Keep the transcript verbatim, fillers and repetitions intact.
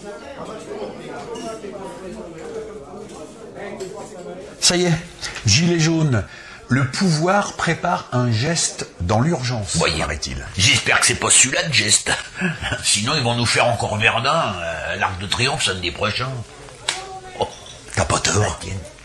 Ça y est, gilet jaune. Le pouvoir prépare un geste dans l'urgence. Voyez, paraît-il. J'espère que c'est pas celui-là de geste. Sinon, ils vont nous faire encore Verdun, euh, l'Arc de Triomphe samedi prochain. Oh. T'as pas tort. Tiens.